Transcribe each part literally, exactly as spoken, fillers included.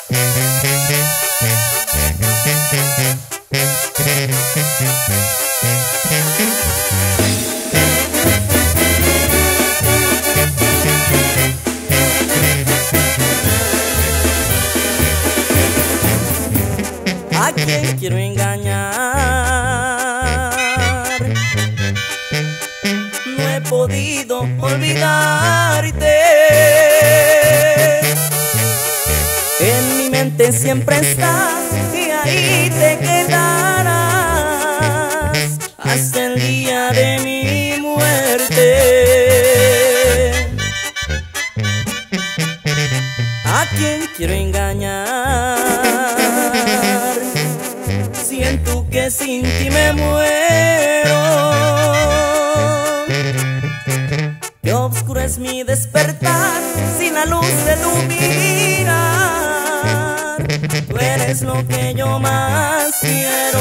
¿A quién quiero engañar? No he podido olvidarte. En mi mente siempre estás y ahí te quedarás hasta el día de mi muerte. ¿A quién quiero engañar? Siento que sin ti me muero. Qué oscuro es mi despertar sin la luz de tu mirar. Tú eres lo que yo más quiero.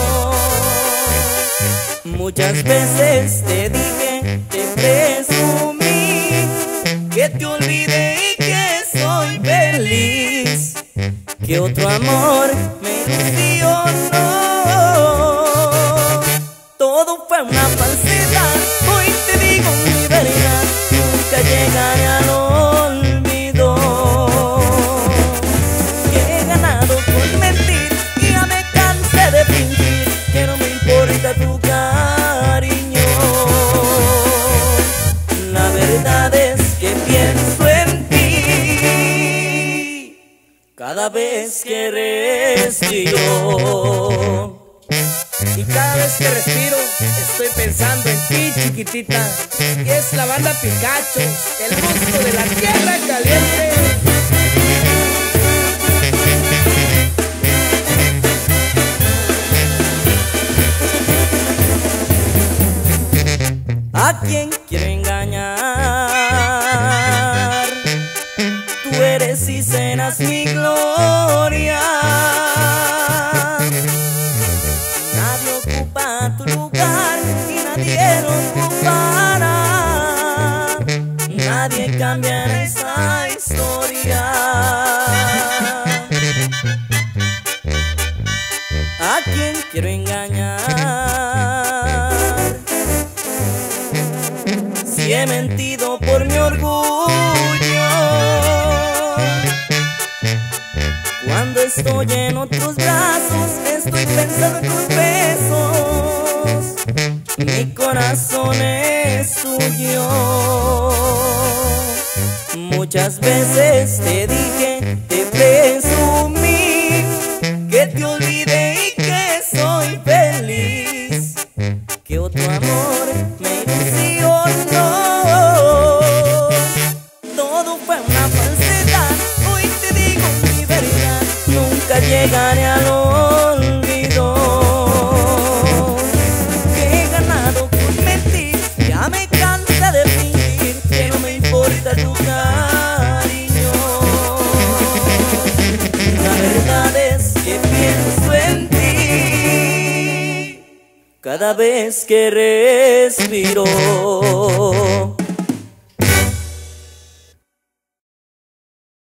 Muchas veces te dije, te presumí que te olvidé y que soy feliz, que otro amor me ilusionó. Todo fue una falsedad, hoy te digo mi verdad, nunca llegaré al olvido. Que he ganado por mentir y ya me cansé de fingir que no me importa tu cariño. La verdad es que pienso en ti cada vez que respiro. Y cada vez que respiro estoy pensando en ti, chiquitita. Y es la banda Picacho, el gusto de la tierra caliente. ¿A quién quiero engañar? Tú eres y serás mi gloria. Nadie ocupa tu lugar y nadie lo ocupará. Nadie cambiará esa historia. ¿A quién quiero engañar? Si he mentido por mi orgullo, cuando estoy en otros brazos, estoy pensando en tus besos. Mi corazón es tuyo. Muchas veces te dije, te presumí que te olvidé y que soy feliz, que otro amor me ilusionó. Todo fue una falsedad, hoy te digo mi verdad, nunca llegaré al olvido. Que he ganado por mentir, ya me cansa de fingir que no me importa tu cariño. La verdad es que pienso en ti cada vez que respiro.